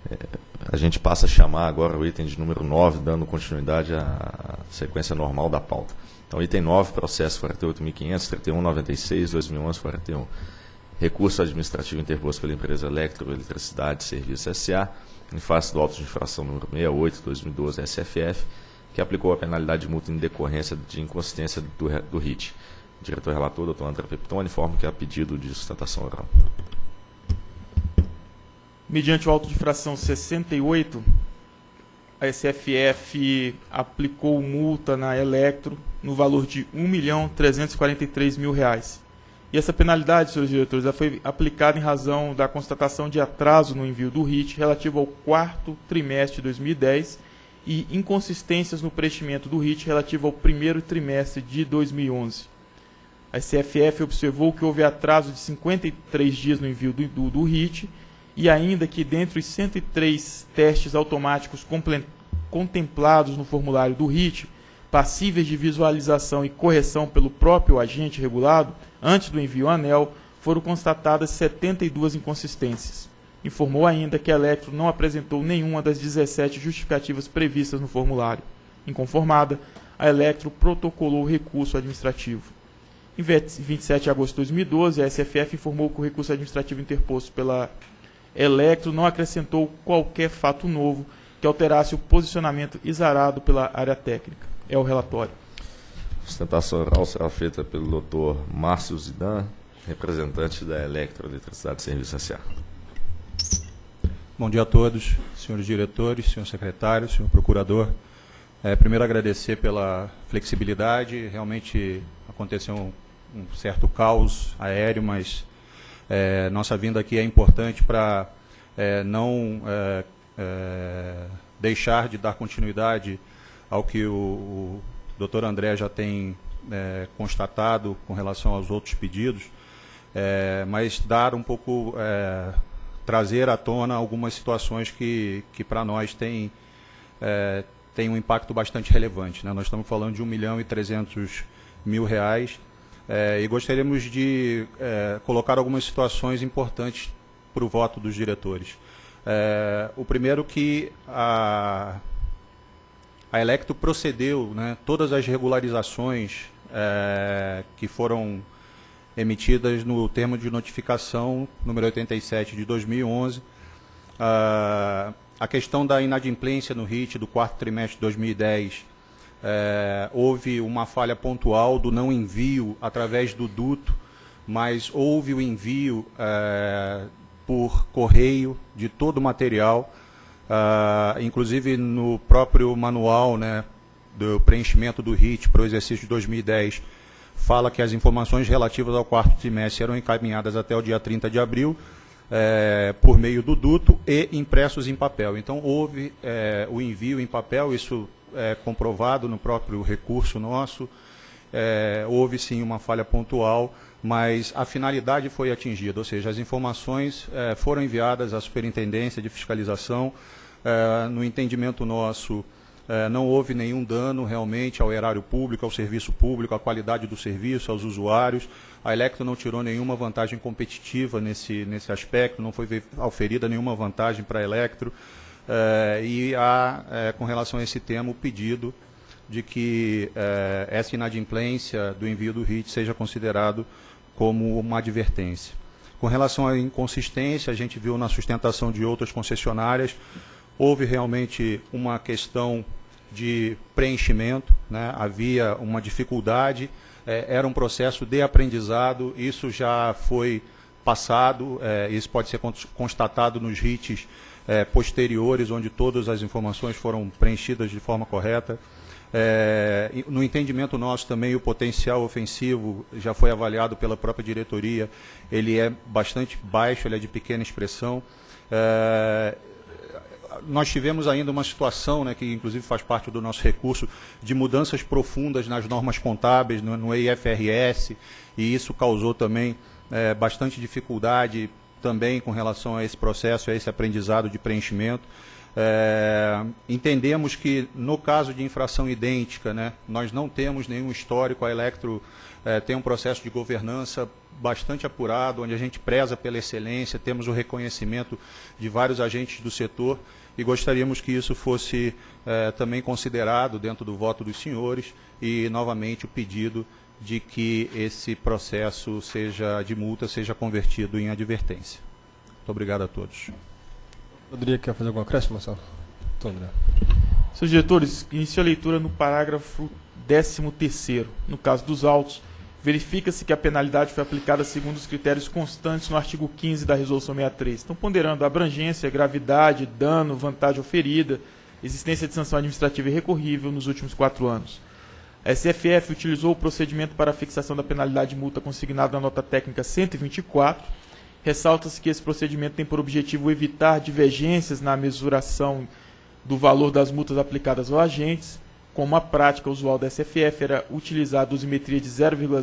a gente passa a chamar agora o item de número 9, dando continuidade à sequência normal da pauta. Então, item 9, processo 48.500, 31.96, 2011, 41. Recurso administrativo interposto pela empresa Eletricidade Serviços S.A., em face do auto de infração número 68, 2012, SFF, que aplicou a penalidade de multa em decorrência de inconsistência do RIT. Diretor relator, doutor André Peptoni, informa que há pedido de sustentação oral. Mediante o auto de infração 68, a SFF aplicou multa na Electro no valor de R$ 1.343.000. E essa penalidade, senhores diretores, ela foi aplicada em razão da constatação de atraso no envio do RIT relativo ao quarto trimestre de 2010 e inconsistências no preenchimento do RIT relativo ao primeiro trimestre de 2011. A SFF observou que houve atraso de 53 dias no envio do RIT e ainda que dentre os 103 testes automáticos contemplados no formulário do RIT, passíveis de visualização e correção pelo próprio agente regulado, antes do envio à ANEEL, foram constatadas 72 inconsistências. Informou ainda que a Electro não apresentou nenhuma das 17 justificativas previstas no formulário. Inconformada, a Electro protocolou o recurso administrativo. Em 27 de agosto de 2012, a SFF informou que o recurso administrativo interposto pela Electro não acrescentou qualquer fato novo que alterasse o posicionamento exarado pela área técnica. É o relatório. Sustentação oral será feita pelo Dr. Márcio Zidan, representante da Eletricidade Serviços S.A. Bom dia a todos, senhores diretores, senhor secretário, senhor procurador. Primeiro agradecer pela flexibilidade. Realmente aconteceu um certo caos aéreo, mas nossa vinda aqui é importante para não deixar de dar continuidade ao que o doutor André já tem constatado com relação aos outros pedidos, mas dar um pouco, trazer à tona algumas situações que para nós tem um impacto bastante relevante, né? Nós estamos falando de R$ 1.300.000, e gostaríamos de colocar algumas situações importantes para o voto dos diretores. O primeiro que a Electro procedeu, né, todas as regularizações que foram emitidas no termo de notificação número 87 de 2011, a questão da inadimplência no RIT do quarto trimestre de 2010, houve uma falha pontual do não envio através do duto, mas houve o envio por correio de todo o material, inclusive no próprio manual, né, do preenchimento do RIT para o exercício de 2010, fala que as informações relativas ao quarto trimestre serão encaminhadas até o dia 30 de abril, por meio do duto e impressos em papel. Então, houve o envio em papel, isso é comprovado no próprio recurso nosso. Houve, sim, uma falha pontual, mas a finalidade foi atingida, ou seja, as informações foram enviadas à Superintendência de Fiscalização. No entendimento nosso, não houve nenhum dano realmente ao erário público, ao serviço público, à qualidade do serviço, aos usuários. A Electro não tirou nenhuma vantagem competitiva nesse aspecto, não foi oferida nenhuma vantagem para a Electro. E há, com relação a esse tema, o pedido de que essa inadimplência do envio do RIT seja considerado como uma advertência. Com relação à inconsistência, a gente viu na sustentação de outras concessionárias, houve realmente uma questão de preenchimento, né? Havia uma dificuldade, era um processo de aprendizado, isso já foi passado, isso pode ser constatado nos RITs posteriores, onde todas as informações foram preenchidas de forma correta. No entendimento nosso também, o potencial ofensivo já foi avaliado pela própria diretoria, ele é bastante baixo, ele é de pequena expressão. Nós tivemos ainda uma situação, né, que inclusive faz parte do nosso recurso, de mudanças profundas nas normas contábeis, no IFRS, e isso causou também bastante dificuldade também com relação a esse processo, a esse aprendizado de preenchimento. Entendemos que, no caso de infração idêntica, né, nós não temos nenhum histórico, a Elektro tem um processo de governança bastante apurado, onde a gente preza pela excelência, temos o reconhecimento de vários agentes do setor e gostaríamos que isso fosse também considerado dentro do voto dos senhores e, novamente, o pedido de que esse processo de multa seja convertido em advertência. Muito obrigado a todos. Rodrigo, quer fazer alguma acréscimo, Marcelo? Então, André. Senhores diretores, inicio a leitura no parágrafo 13º. No caso dos autos, verifica-se que a penalidade foi aplicada segundo os critérios constantes no artigo 15 da Resolução 63. Então, ponderando a abrangência, gravidade, dano, vantagem oferida, existência de sanção administrativa irrecorrível nos últimos 4 anos. A SFF utilizou o procedimento para a fixação da penalidade de multa consignado na nota técnica 124. Ressalta-se que esse procedimento tem por objetivo evitar divergências na mesuração do valor das multas aplicadas aos agentes. Como a prática usual da SFF era utilizar a dosimetria de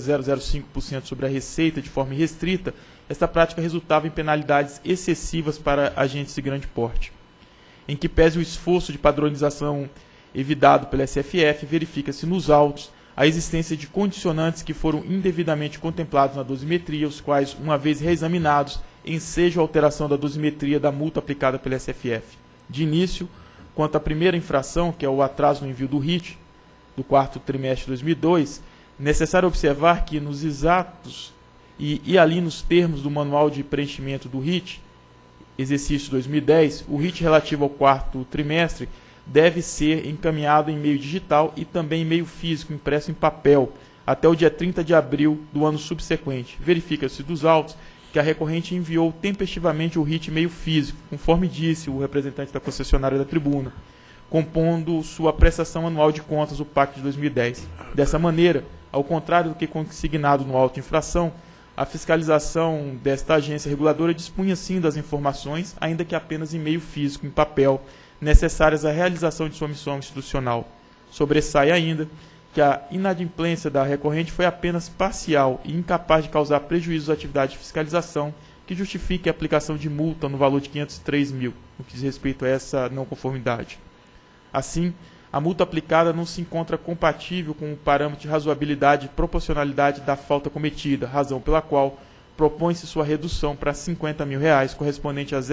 0,005% sobre a receita de forma irrestrita, esta prática resultava em penalidades excessivas para agentes de grande porte. Em que pese o esforço de padronização evitado pela SFF, verifica-se nos autos a existência de condicionantes que foram indevidamente contemplados na dosimetria, os quais, uma vez reexaminados, ensejam a alteração da dosimetria da multa aplicada pela SFF. De início, quanto à primeira infração, que é o atraso no envio do RIT, do 4º trimestre de 2002, necessário observar que nos exatos e ali nos termos do manual de preenchimento do RIT, exercício 2010, o RIT relativo ao 4º trimestre deve ser encaminhado em meio digital e também em meio físico, impresso em papel, até o dia 30 de abril do ano subsequente. Verifica-se dos autos que a recorrente enviou tempestivamente o RIT em meio físico, conforme disse o representante da concessionária da tribuna, compondo sua prestação anual de contas, o PAC de 2010. Dessa maneira, ao contrário do que consignado no auto de infração, a fiscalização desta agência reguladora dispunha sim das informações, ainda que apenas em meio físico, em papel, necessárias à realização de sua missão institucional. Sobressai ainda que a inadimplência da recorrente foi apenas parcial e incapaz de causar prejuízos à atividade de fiscalização que justifique a aplicação de multa no valor de 503 mil, no que diz respeito a essa não conformidade. Assim, a multa aplicada não se encontra compatível com o parâmetro de razoabilidade e proporcionalidade da falta cometida, razão pela qual propõe-se sua redução para R$ 50 mil, correspondente a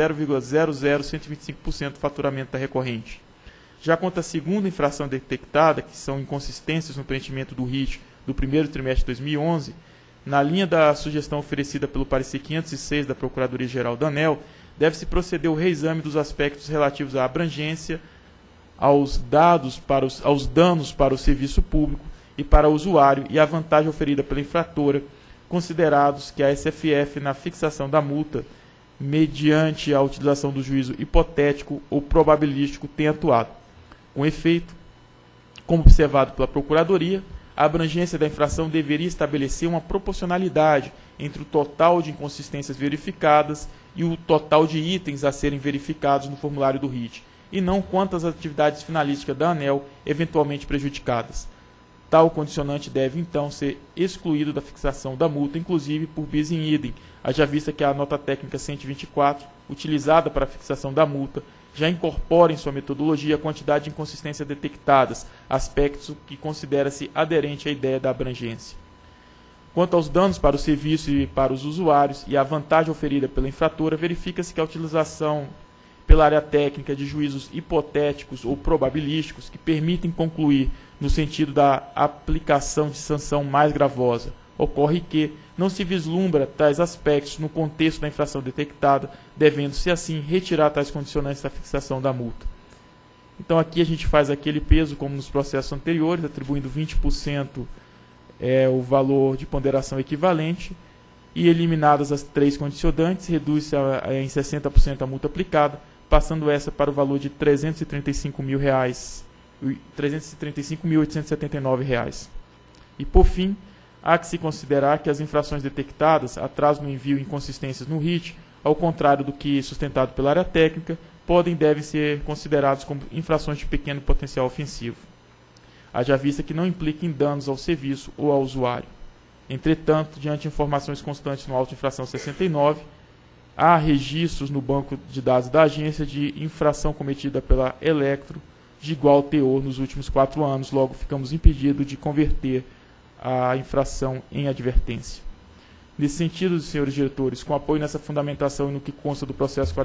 0,00125% do faturamento da recorrente. Já quanto à segunda infração detectada, que são inconsistências no preenchimento do RIT do primeiro trimestre de 2011, na linha da sugestão oferecida pelo parecer 506 da Procuradoria-Geral da ANEEL, deve-se proceder ao reexame dos aspectos relativos à abrangência, aos danos para o serviço público e para o usuário e à vantagem oferida pela infratora, considerados que a SFF, na fixação da multa, mediante a utilização do juízo hipotético ou probabilístico, tem atuado. Com efeito, como observado pela Procuradoria, a abrangência da infração deveria estabelecer uma proporcionalidade entre o total de inconsistências verificadas e o total de itens a serem verificados no formulário do RIT, e não quanto às atividades finalísticas da ANEEL eventualmente prejudicadas. Tal condicionante deve, então, ser excluído da fixação da multa, inclusive por bis in idem, haja vista que a nota técnica 124, utilizada para a fixação da multa, já incorpora em sua metodologia a quantidade de inconsistências detectadas, aspecto que considera-se aderente à ideia da abrangência. Quanto aos danos para o serviço e para os usuários e à vantagem oferida pela infratora, verifica-se que a utilização pela área técnica de juízos hipotéticos ou probabilísticos que permitem concluir no sentido da aplicação de sanção mais gravosa. Ocorre que não se vislumbra tais aspectos no contexto da infração detectada, devendo-se assim retirar tais condicionantes da fixação da multa. Então aqui a gente faz aquele peso como nos processos anteriores, atribuindo 20% o valor de ponderação equivalente e eliminadas as 3 condicionantes, reduz-se em 60% a multa aplicada, passando essa para o valor de R$ 335.879. E, por fim, há que se considerar que as infrações detectadas, atraso no envio e inconsistências no RIT, ao contrário do que sustentado pela área técnica, podem e devem ser considerados como infrações de pequeno potencial ofensivo, haja vista que não impliquem danos ao serviço ou ao usuário. Entretanto, diante de informações constantes no auto de infração 69, há registros no banco de dados da agência de infração cometida pela Elektro de igual teor nos últimos 4 anos, logo ficamos impedidos de converter a infração em advertência. Nesse sentido, senhores diretores, com apoio nessa fundamentação e no que consta do processo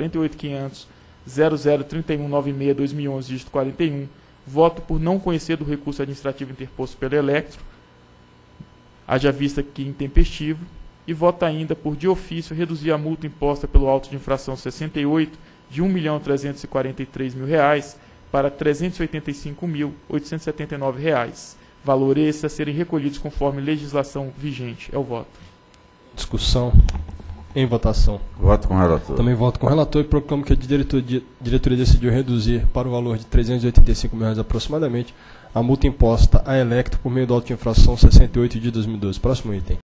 48.500.003196/2011, dígito 41, voto por não conhecer do recurso administrativo interposto pela Elektro, haja vista que intempestivo, e voto ainda por, de ofício, reduzir a multa imposta pelo auto de infração 68 de R$ 1.343.000 para R$ 385.879, valor esse a serem recolhidos conforme legislação vigente. É o voto. Discussão. Em votação. Voto com o relator. Também voto com o relator e proclamo que a diretoria decidiu reduzir para o valor de R$ 385.000 aproximadamente a multa imposta à Elektro por meio do auto de infração 68 de 2012. Próximo item.